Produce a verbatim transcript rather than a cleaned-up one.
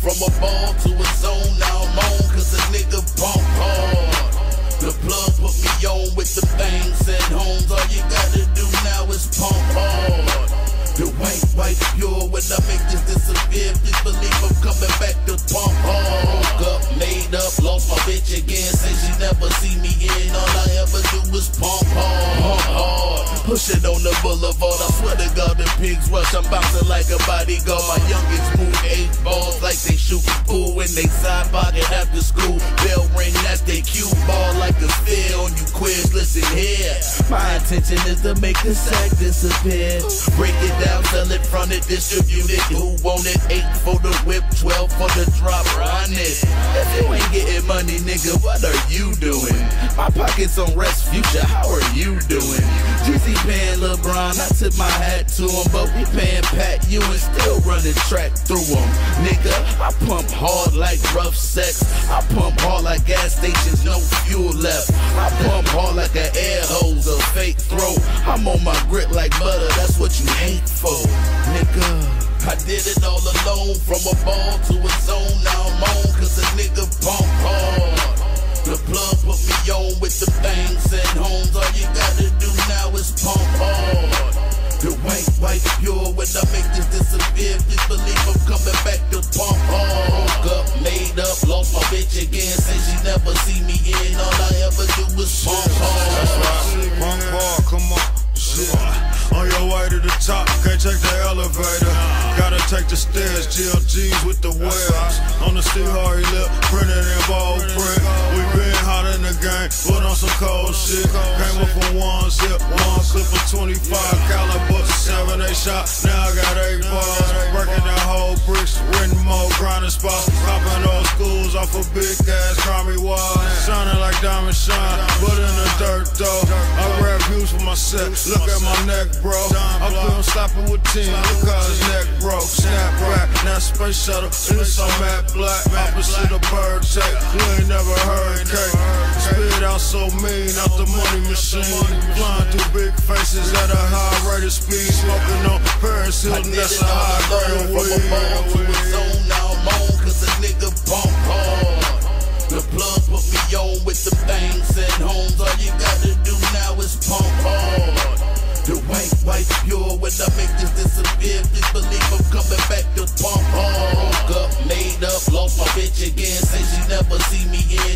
from a ball to a zone, now I'm on, cause a nigga pump hard. The plug put me on with the things at homes. All you gotta do now is pump hard. The white, white pure, when I make this disappear, please believe I'm coming back to pump hard. Broke up, made up, lost my bitch again, say she never see me in. All I ever do is pump hard, pump hard. Push it on the boulevard, I swear to God the pigs rush, I'm bouncing like a bodyguard. My youngest move eight balls like they shooting pool in they side pocket after school. Bell ring, that's they cue ball like a sphere on you quiz, listen here. My intention is to make the sack disappear. Break it down, sell it, front it, distribute it. Who want it? Eight for the whip, twelve for the drop, run it. If you ain't getting money, nigga, what are you doing? My pockets on rest, future, how are you doing? G Z paying LeBron, I tip my hat to him, but we paying Pat Ewing, still running track through him. Nigga, I pump hard like rough sex. I pump hard like gas stations, no fuel left. I pump hard like an air hose, a fake throw. I'm on my grit like butter, that's what you hate for, nigga. I did it all alone, from a ball to a zone, now I'm on, cause a nigga pump hard. The plug put me on with the things at homes. All you gotta do now is pump hard. The white, white pure, when I make this disappear, please believe I'm coming back to pump hard. Broke up, made up, lost my bitch again, say she never see me in. All I ever do is pump hard. That's right, pump hard, come on. Shit. On your way to the top, can't take the elevator. Gotta take the stairs, G L Gs with the wheels. On the steel hard lip, printed in bold print. We been hot in the game, put on some cold shit. Came up from one zip, one clip of twenty-five caliber, seven eight shot. Now I got eight balls, breaking the whole bricks, renting more grinding spots. Popping old schools off a big ass crummy wall, shining like diamond shine, but in the dirt though. I grab views for my set. Look at my neck, bro. I couldn't stop it with ten. Look how his neck broke. Snap back, now space shuttle. It's on matte black, opposite a bird tape. You ain't never heard cake. Spit out so mean, out the money machine. Flying through big faces at a high rate of speed. Smoking on Paris Hilton, that's a high grade weed. From a ball to a zone, now I'm on, cause a nigga pump hard. The plug put me on with the things at homes. All you gotta do now is pump hard. The white, white pure, when I make this disappear, please believe I'm coming back to pump hard. Broke up, made up, lost my bitch again, say she never see me in.